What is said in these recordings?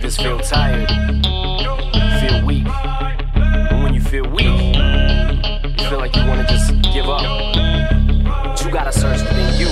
just feel tired, feel weak. And when you feel weak, you feel like you wanna just give up. But you gotta search within you.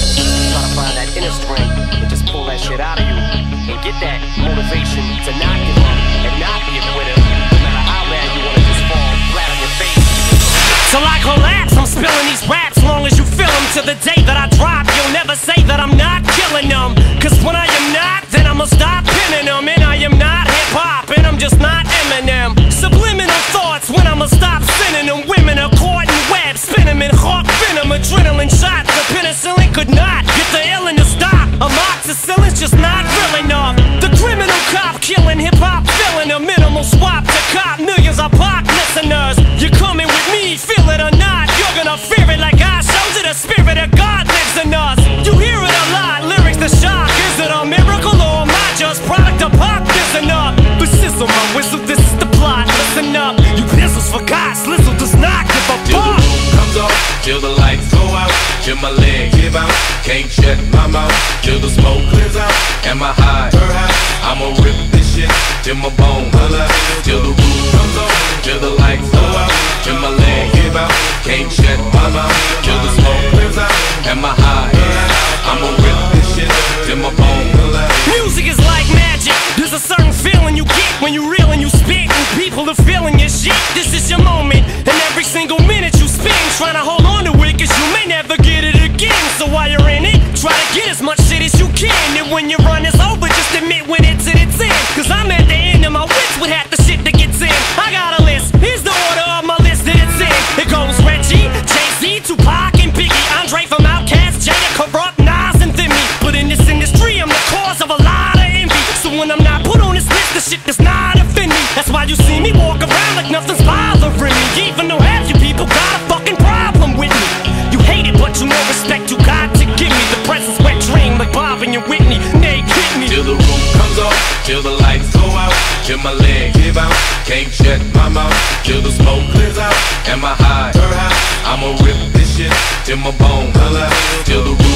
Try to find that inner strength and just pull that shit out of you. And get that motivation to not give up and not be a quitter. No matter how bad you wanna just fall flat on your face. Till I collapse, I'm spilling these raps. Long as you feel them to the day that I drop, you'll never say that I'm not killing them. Cause when I am not, then I'ma stop pinning them. And I am not hip-hop, and I'm just not Eminem. Subliminal thoughts when I'ma stop sending them. Women are caught in webs, spin them in hawk venom. Adrenaline shots, the penicillin could not get the illin to stop. Amoxicillin's just not real enough. The criminal cop killing hip-hop, filling a minimal swap to cop millions of pop listeners. You're coming with me, feel it or not, you're gonna fear it like I showed you. The spirit of God lives in us. You hear it a lot, lyrics the shock. Is it a miracle or am I just product of pop? Listen up, but sizzle my whistle, this is the plot. Listen up, you pistols for God, Slizzle does not give a till fuck. the roof comes off, till the lights go out, till my legs give out, can't shut my mouth, till the smoke clears out, and my high, I'ma rip this shit till my bones, till the roof comes off, till the lights go out, till my legs give out, can't shut my mouth, till the smoke clears out, and my high, I'ma rip this shit till my bones. Music is like magic. There's a certain feeling you get when you reel and you spit, and people are feeling your shit. This is your moment, and every single minute you spend trying to hold on to it, cause you may never get it again. So while you're in it, try to get as much shit as you can. And when your run is over, just admit when it's in its end. Cause I'm at the end of my wits with half the shit that gets in. I got a list, here's the order of my list that it's in. It goes Reggie, Jay-Z, Tupac, and Biggie, Andre from Outkast, Jada, Corrupt, Nas, and Thimmy. But in this industry, I'm the cause of a lot of envy. So when I'm not put on this list, the shit does not offend me. That's why you see me walk around like nothing's bothering me. Even though half you people got a fucking problem with me. You hate it, but you know respect you got to give me. The presence wet dream like Bob and your Whitney. They hit me. Till the roof comes off, till the lights go out, till my legs give out, can't shut my mouth, till the smoke clears out, and my high, I'ma rip this shit till my bones, till the